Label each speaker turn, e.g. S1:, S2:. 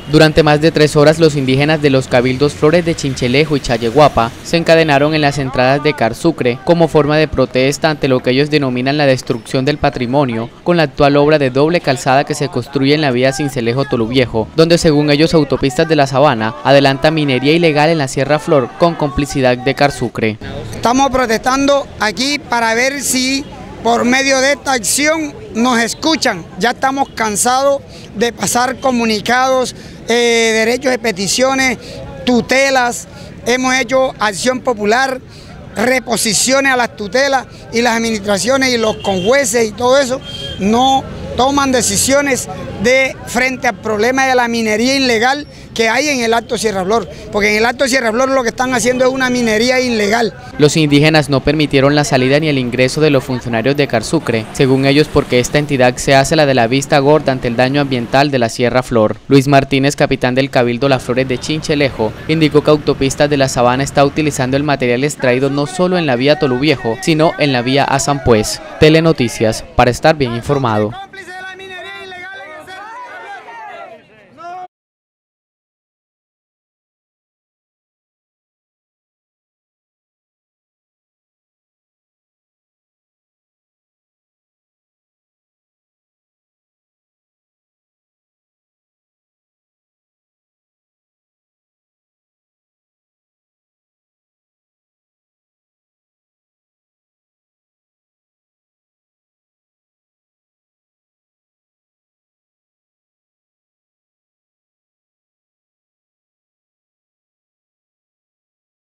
S1: Durante más de 3 horas, los indígenas de los cabildos Flores de Chinchelejo y Challeguapa se encadenaron en las entradas de Carsucre como forma de protesta ante lo que ellos denominan la destrucción del patrimonio con la actual obra de doble calzada que se construye en la vía Sincelejo-Toluviejo, donde según ellos Autopistas de la Sabana adelanta minería ilegal en la Sierra Flor con complicidad de Carsucre.
S2: Estamos protestando aquí para ver si por medio de esta acción nos escuchan. Ya estamos cansados de pasar comunicados, derechos de peticiones, tutelas. Hemos hecho acción popular, reposiciones a las tutelas y las administraciones y los conjueces y todo eso no toman decisiones de frente al problema de la minería ilegal que hay en el Alto Sierra Flor, porque en el Alto Sierra Flor lo que están haciendo es una minería ilegal.
S1: Los indígenas no permitieron la salida ni el ingreso de los funcionarios de Carsucre, según ellos porque esta entidad se hace la de la vista gorda ante el daño ambiental de la Sierra Flor. Luis Martínez, capitán del Cabildo Las Flores de Chinchelejo, indicó que Autopistas de la Sabana está utilizando el material extraído no solo en la vía Toluviejo, sino en la vía a Sampués. Telenoticias, para estar bien informado.